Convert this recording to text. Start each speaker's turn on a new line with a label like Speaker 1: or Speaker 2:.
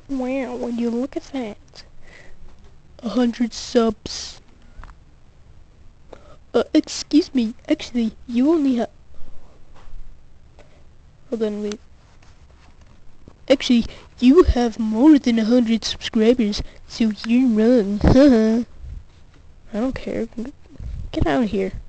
Speaker 1: Wow, would you look at that? 100 subs. Excuse me, actually, you only have... Hold on, wait. Actually, you have more than 100 subscribers, so you're wrong, haha. I don't care. Get out of here.